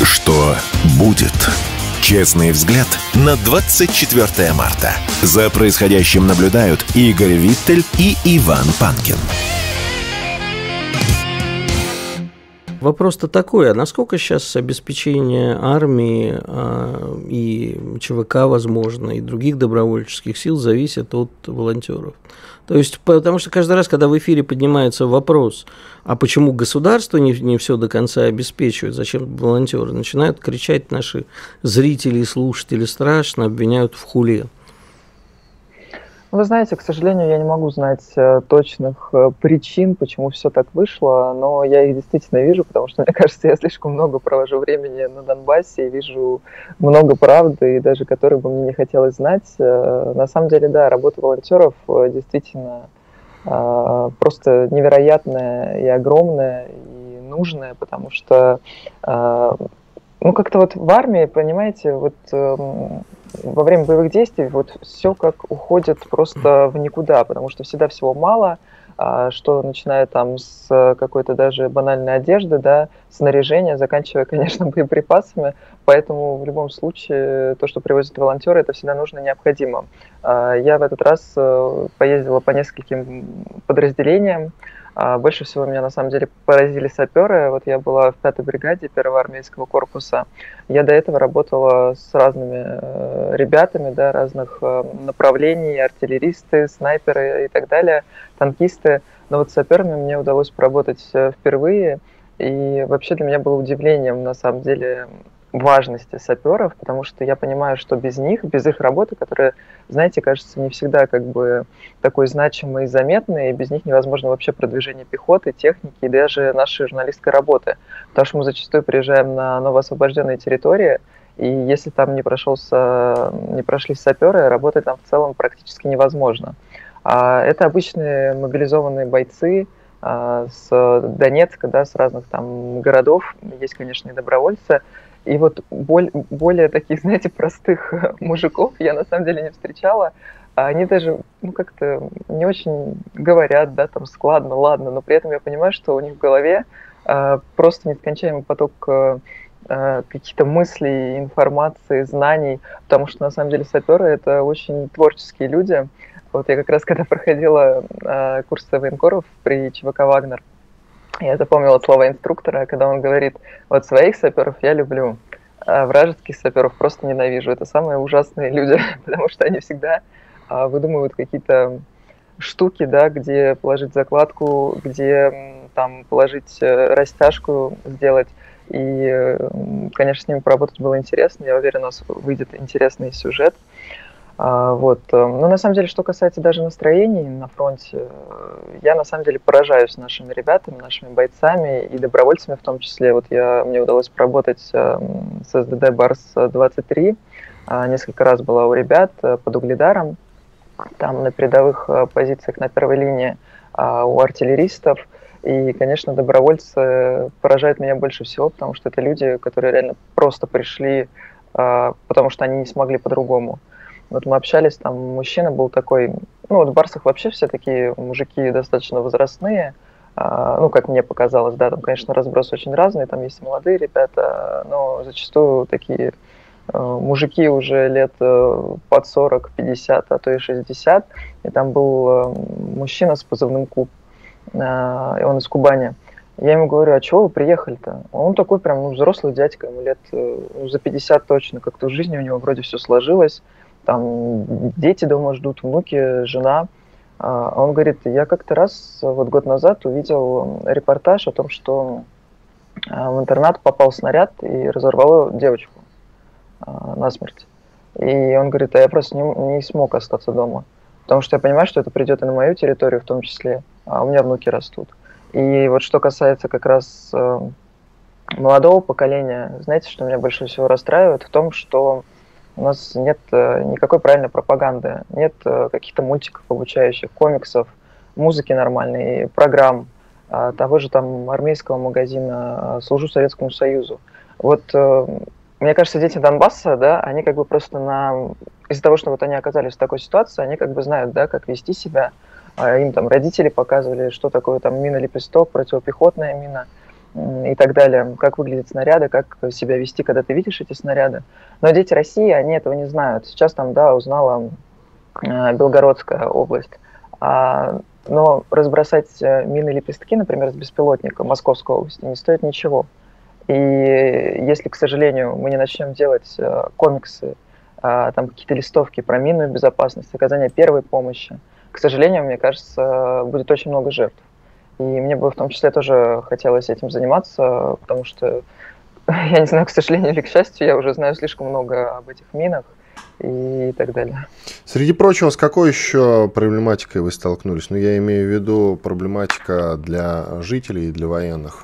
Что будет? Честный взгляд на 24 марта. За происходящим наблюдают Игорь Виттель и Иван Панкин. Вопрос-то такой, а насколько сейчас обеспечение армии и ЧВК, возможно, и других добровольческих сил зависит от волонтеров? То есть, потому что каждый раз, когда в эфире поднимается вопрос, а почему государство не все до конца обеспечивает, зачем волонтеры, начинают кричать наши зрители и слушатели страшно, обвиняют в хуле. Вы знаете, к сожалению, я не могу знать точных причин, почему все так вышло, но я их действительно вижу, потому что, мне кажется, я слишком много провожу времени на Донбассе и вижу много правды, и даже которой бы мне не хотелось знать. На самом деле, да, работа волонтеров действительно просто невероятная и огромная, и нужная, потому что как-то вот в армии, понимаете, вот во время боевых действий вот все как уходит просто в никуда, потому что всегда всего мало, что начиная там с какой-то даже банальной одежды, да, снаряжения, заканчивая, конечно, боеприпасами, поэтому в любом случае то, что привозят волонтеры, это всегда нужно и необходимо. Я в этот раз поездила по нескольким подразделениям. Больше всего меня на самом деле поразили саперы. Вот я была в 5-й бригаде 1-го армейского корпуса. Я до этого работала с разными ребятами, да, разных направлений, артиллеристы, снайперы и так далее, танкисты. Но вот с саперами мне удалось поработать впервые. И вообще для меня было удивлением, на самом деле, важности саперов, потому что я понимаю, что без них, без их работы, которая, знаете, кажется, не всегда как бы такой значимой и заметной, и без них невозможно вообще продвижение пехоты, техники и даже нашей журналистской работы. Потому что мы зачастую приезжаем на новоосвобожденные территории, и если там не прошли саперы, работать там в целом практически невозможно. Это обычные мобилизованные бойцы с Донецка, да, с разных там городов, есть, конечно, и добровольцы. И вот более таких, знаете, простых мужиков я на самом деле не встречала. Они даже, как-то не очень говорят, да, там складно, ладно, но при этом я понимаю, что у них в голове просто нескончаемый поток каких-то мыслей, информации, знаний, потому что на самом деле саперы — это очень творческие люди. Вот я как раз когда проходила курсы военкоров при ЧВК «Вагнер», я запомнила слова инструктора, когда он говорит: вот своих саперов я люблю, а вражеских саперов просто ненавижу. Это самые ужасные люди, потому что они всегда выдумывают какие-то штуки, да, где положить закладку, где там положить растяжку сделать. И, конечно, с ними поработать было интересно. Я уверена, у нас выйдет интересный сюжет. Но на самом деле, что касается даже настроений на фронте, я на самом деле поражаюсь нашими ребятами, нашими бойцами и добровольцами в том числе. Вот мне удалось поработать с СДД Барс-23, несколько раз была у ребят под Угледаром, там на передовых позициях на первой линии у артиллеристов. И, конечно, добровольцы поражают меня больше всего, потому что это люди, которые реально просто пришли, потому что они не смогли по-другому. Вот мы общались, там мужчина был такой, в Барсах вообще все такие мужики достаточно возрастные, как мне показалось, да, там, конечно, разброс очень разный, там есть и молодые ребята, но зачастую такие мужики уже лет под 40, 50, а то и 60, и там был мужчина с позывным Куб, и он из Кубани. Я ему говорю: а чего вы приехали-то? Он такой прям взрослый дядька, ему лет за 50 точно, как-то в жизни у него вроде все сложилось. Там дети дома ждут, внуки, жена. Он говорит: я как-то раз, вот год назад, увидел репортаж о том, что в интернат попал снаряд и разорвало девочку насмерть. И он говорит: а я просто не смог остаться дома, потому что я понимаю, что это придет и на мою территорию в том числе, а у меня внуки растут. И вот что касается как раз молодого поколения, знаете, что меня больше всего расстраивает? В том, что у нас нет никакой правильной пропаганды, нет каких-то мультиков обучающих, комиксов, музыки нормальной, программ, того же там армейского магазина «Служу Советскому Союзу». Вот мне кажется, дети Донбасса, да, они как бы просто из-за того, что вот они оказались в такой ситуации, они как бы знают, да, как вести себя. Им там родители показывали, что такое там мина-лепесток, противопехотная мина. и так далее, как выглядят снаряды, как себя вести, когда ты видишь эти снаряды. Но дети России, они этого не знают. Сейчас там, да, узнала Белгородская область. Но разбросать мины-лепестки, например, с беспилотника Московской области не стоит ничего. И если, к сожалению, мы не начнем делать комиксы, там какие-то листовки про минную безопасность, оказание первой помощи, к сожалению, мне кажется, будет очень много жертв. И мне бы в том числе тоже хотелось этим заниматься, потому что, я не знаю, к сожалению или к счастью, я уже знаю слишком много об этих минах и так далее. Среди прочего, с какой еще проблематикой вы столкнулись? Ну, я имею в виду проблематика для жителей и для военных.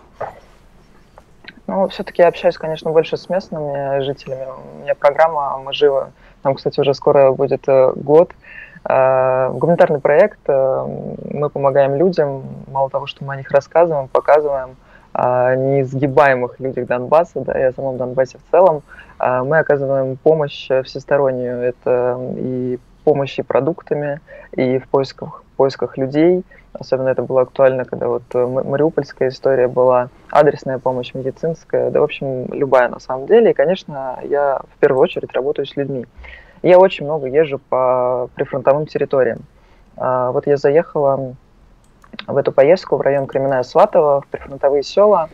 Ну, все-таки я общаюсь, конечно, больше с местными жителями. У меня программа «Мы живы». Там, кстати, уже скоро будет год. Гуманитарный проект. Мы помогаем людям. Мало того, что мы о них рассказываем, показываем о неизгибаемых людях Донбасса, да, и о самом Донбассе в целом. Мы оказываем помощь всестороннюю. Это и помощь и продуктами, и в поисках людей. Особенно это было актуально, когда вот мариупольская история была, адресная помощь, медицинская, да, в общем, любая на самом деле. И, конечно, я в первую очередь работаю с людьми. Я очень много езжу по прифронтовым территориям. Вот я заехала в эту поездку в район Кременная-Сватово, в прифронтовые села,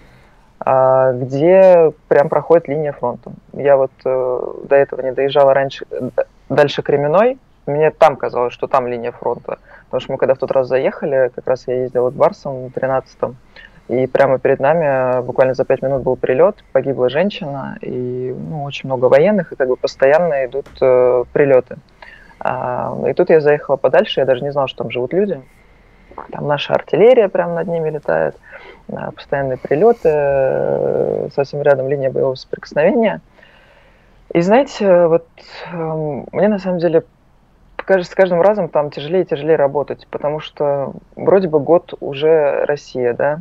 где прям проходит линия фронта. Я вот до этого не доезжала дальше Кременной. Мне там казалось, что там линия фронта. Потому что мы когда в тот раз заехали, как раз я ездил к Барсам в 13-м, и прямо перед нами буквально за 5 минут был прилет, погибла женщина, и очень много военных, и как бы постоянно идут прилеты. И тут я заехала подальше, я даже не знала, что там живут люди. Там наша артиллерия прямо над ними летает, постоянные прилеты, совсем рядом линия боевого соприкосновения. И знаете, вот мне на самом деле кажется, с каждым разом там тяжелее и тяжелее работать, потому что вроде бы год уже Россия, да,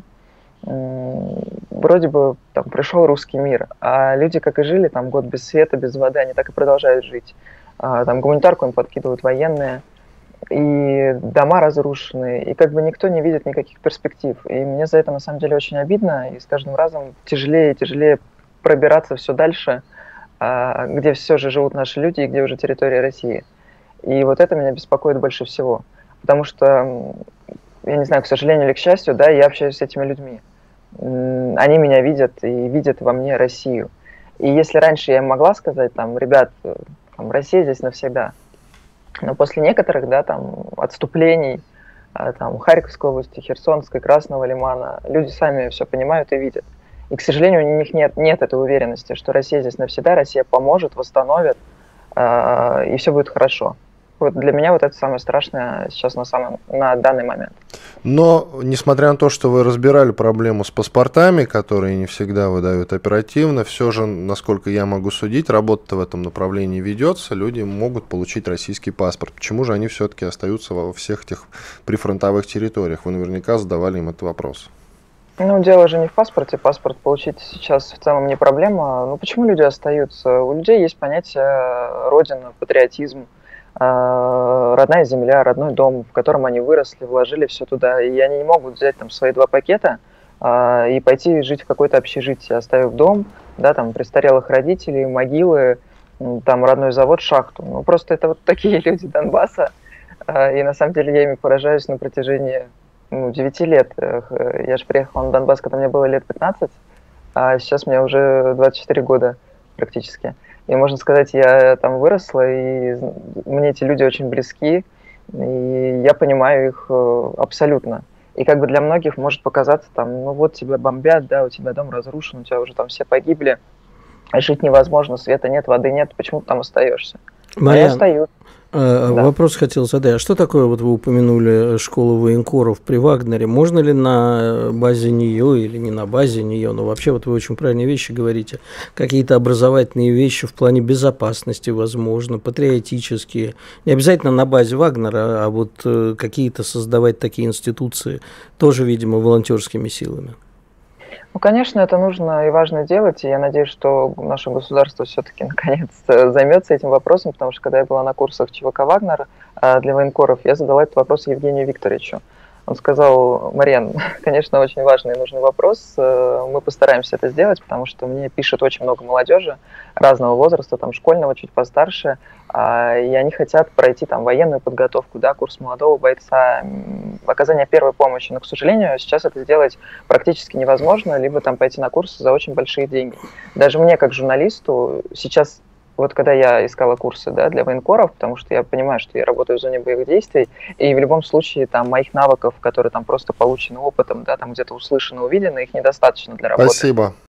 вроде бы там пришел русский мир, а люди как и жили там год без света, без воды, они так и продолжают жить. Там гуманитарку им подкидывают военные, и дома разрушены, и как бы никто не видит никаких перспектив. И мне за это на самом деле очень обидно, и с каждым разом тяжелее и тяжелее пробираться все дальше, где все же живут наши люди и где уже территория России. И вот это меня беспокоит больше всего. Потому что, я не знаю, к сожалению или к счастью, да, я общаюсь с этими людьми. Они меня видят и видят во мне Россию. И если раньше я им могла сказать, там, ребят, там, Россия здесь навсегда, но после некоторых, да, там, отступлений, там, Харьковской области, Херсонской, Красного Лимана, люди сами все понимают и видят. И, к сожалению, у них нет этой уверенности, что Россия здесь навсегда, Россия поможет, восстановит, и все будет хорошо. Вот для меня вот это самое страшное сейчас на данный момент. Но, несмотря на то, что вы разбирали проблему с паспортами, которые не всегда выдают оперативно, все же, насколько я могу судить, работа в этом направлении ведется, люди могут получить российский паспорт. Почему же они все-таки остаются во всех этих прифронтовых территориях? Вы наверняка задавали им этот вопрос. Ну, дело же не в паспорте. Паспорт получить сейчас в целом не проблема. Ну, почему люди остаются? У людей есть понятие родина, патриотизм, родная земля, родной дом, в котором они выросли, вложили все туда, и они не могут взять там свои 2 пакета и пойти жить в какое-то общежитие, оставив дом, да, там, престарелых родителей, могилы, там, родной завод, шахту. Ну, просто это вот такие люди Донбасса, и на самом деле я ими поражаюсь на протяжении 9 лет. Я же приехала на Донбасс, когда мне было лет 15, а сейчас мне уже 24 года практически. И, можно сказать, я там выросла, и мне эти люди очень близки, и я понимаю их абсолютно. И как бы для многих может показаться, там, ну вот тебя бомбят, да, у тебя дом разрушен, у тебя уже там все погибли, жить невозможно, света нет, воды нет, почему ты там остаешься? Марьян, я остаюсь. Да. Вопрос хотел задать. А что такое, вот вы упомянули школу военкоров при Вагнере? Можно ли на базе нее или не на базе нее, но вообще вот вы очень правильные вещи говорите, какие-то образовательные вещи в плане безопасности, возможно, патриотические, не обязательно на базе Вагнера, а вот какие-то создавать такие институции, тоже, видимо, волонтерскими силами? Ну, конечно, это нужно и важно делать, и я надеюсь, что наше государство все-таки наконец займется этим вопросом, потому что когда я была на курсах ЧВК «Вагнер» для военкоров, я задала этот вопрос Евгению Викторовичу. Он сказал: Марьян, конечно, очень важный и нужный вопрос, мы постараемся это сделать, потому что мне пишет очень много молодежи разного возраста, там школьного, чуть постарше, и они хотят пройти там военную подготовку, да, курс молодого бойца, оказание первой помощи, но, к сожалению, сейчас это сделать практически невозможно, либо там пойти на курсы за очень большие деньги. Даже мне, как журналисту, сейчас вот когда я искала курсы, да, для военкоров, потому что я понимаю, что я работаю в зоне боевых действий, и в любом случае там моих навыков, которые там просто получены опытом, да, там где-то услышаны, увидены, их недостаточно для работы. Спасибо.